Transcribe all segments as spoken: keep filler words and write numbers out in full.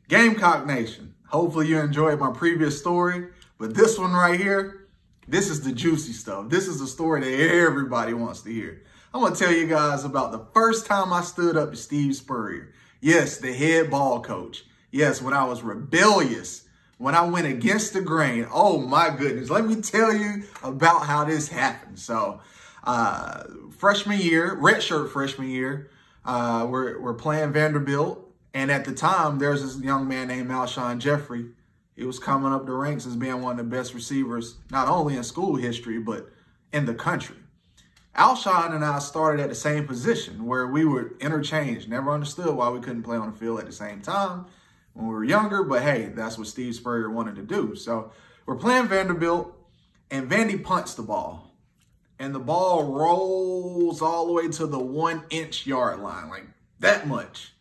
Gamecock Nation, hopefully you enjoyed my previous story, but this one right here, this is the juicy stuff. This is the story that everybody wants to hear. I'm going to tell you guys about the first time I stood up to Steve Spurrier. Yes, the head ball coach. Yes, when I was rebellious, when I went against the grain. Oh my goodness, let me tell you about how this happened. So uh, freshman year, redshirt freshman year, uh, we're, we're playing Vanderbilt. And at the time, there's this young man named Alshon Jeffrey. He was coming up the ranks as being one of the best receivers, not only in school history, but in the country. Alshon and I started at the same position where we were interchanged. Never understood why we couldn't play on the field at the same time when we were younger. But hey, that's what Steve Spurrier wanted to do. So we're playing Vanderbilt, and Vandy punts the ball. And the ball rolls all the way to the one-inch yard line, like that much.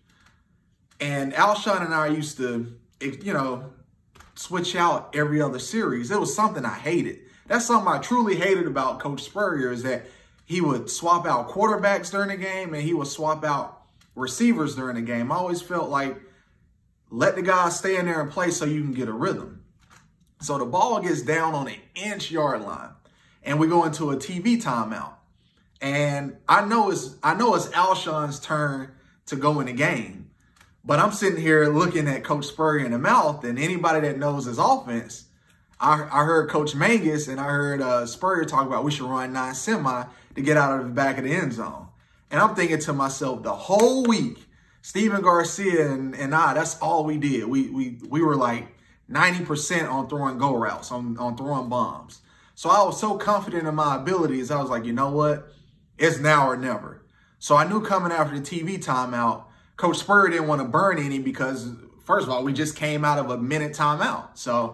And Alshon and I used to, you know, switch out every other series. It was something I hated. That's something I truly hated about Coach Spurrier, is that he would swap out quarterbacks during the game and he would swap out receivers during the game. I always felt like, let the guys stay in there and play so you can get a rhythm. So the ball gets down on an inch yard line and we go into a T V timeout. And I know it's, I know it's Alshon's turn to go in the game. But I'm sitting here looking at Coach Spurrier in the mouth, and anybody that knows his offense, I, I heard Coach Mangus and I heard uh, Spurrier talk about we should run nine semi to get out of the back of the end zone. And I'm thinking to myself, the whole week, Stephen Garcia and, and I, that's all we did. We we we were like ninety percent on throwing go routes, on, on throwing bombs. So I was so confident in my abilities, I was like, you know what? It's now or never. So I knew coming after the T V timeout, Coach Spurrier didn't want to burn any because, first of all, we just came out of a minute timeout. So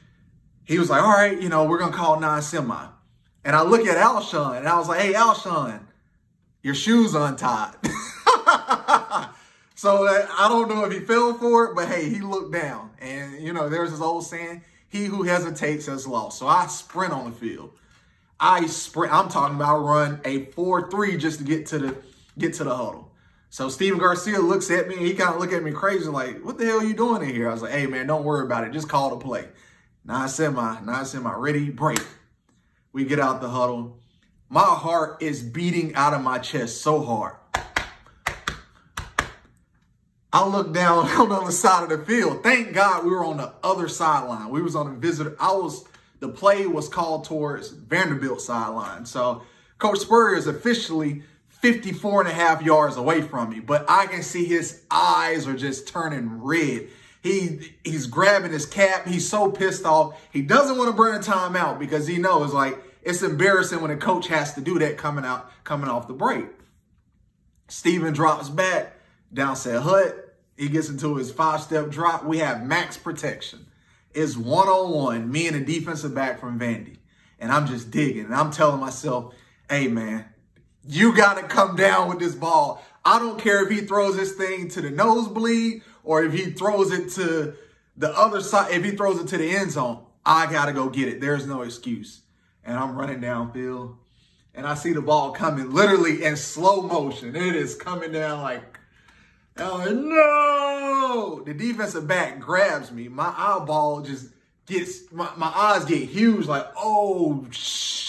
he was like, all right, you know, we're going to call nine semi. And I look at Alshon and I was like, hey, Alshon, your shoe's untied. So uh, I don't know if he fell for it, but hey, he looked down. And, you know, there's this old saying, he who hesitates has lost. So I sprint on the field. I sprint. I'm talking about run a four three just to get to the get to the huddle. So Stephen Garcia looks at me and he kind of looked at me crazy like, what the hell are you doing in here? I was like, hey, man, don't worry about it. Just call the play. Nine semi, nine semi, ready, break. We get out the huddle. My heart is beating out of my chest so hard. I look down on the other side of the field. Thank God we were on the other sideline. We was on the visitor. I was, the play was called towards Vanderbilt sideline. So Coach Spurrier is officially fifty-four and a half yards away from me, but I can see his eyes are just turning red. He he's grabbing his cap. He's so pissed off. He doesn't want to burn a timeout because he knows like it's embarrassing when a coach has to do that coming out, coming off the break. Steven drops back, down said Hut. He gets into his five-step drop. We have max protection. It's one-on-one, me and a defensive back from Vandy. And I'm just digging. And I'm telling myself, hey, man, you got to come down with this ball. I don't care if he throws this thing to the nosebleed or if he throws it to the other side, if he throws it to the end zone, I got to go get it. There's no excuse. And I'm running downfield, and I see the ball coming literally in slow motion. It is coming down like, I'm like, no! The defensive back grabs me. My eyeball just gets, my, my eyes get huge like, oh, shh.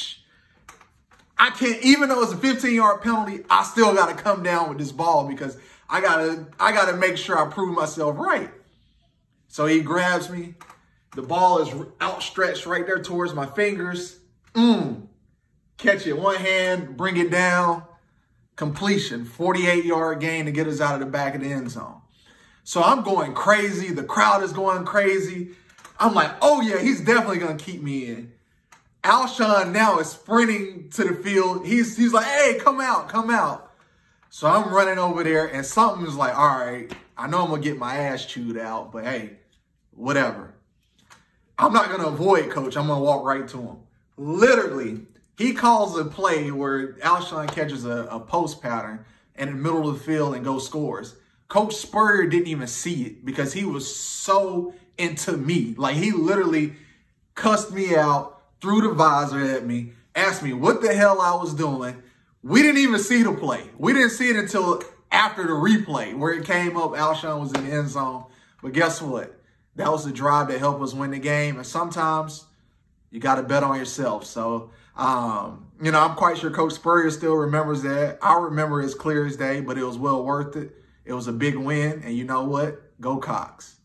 I can't, even though it's a fifteen yard penalty, I still got to come down with this ball because I got to I got to make sure I prove myself right. So he grabs me. The ball is outstretched right there towards my fingers. Mm. Catch it one hand, bring it down. Completion, forty-eight yard gain to get us out of the back of the end zone. So I'm going crazy. The crowd is going crazy. I'm like, oh yeah, he's definitely going to keep me in. Alshon now is sprinting to the field. He's he's like, hey, come out, come out. So I'm running over there, and something is like, all right, I know I'm going to get my ass chewed out, but hey, whatever. I'm not going to avoid Coach. I'm going to walk right to him. Literally, he calls a play where Alshon catches a, a post pattern in the middle of the field and goes scores. Coach Spurrier didn't even see it because he was so into me. Like, he literally cussed me out, threw the visor at me, asked me what the hell I was doing. We didn't even see the play. We didn't see it until after the replay where it came up. Alshon was in the end zone But guess what? That was the drive that helped us win the game. And sometimes you got to bet on yourself. So, um, you know, I'm quite sure Coach Spurrier still remembers that. I remember it as clear as day, but it was well worth it. It was a big win. And you know what? Go Cox.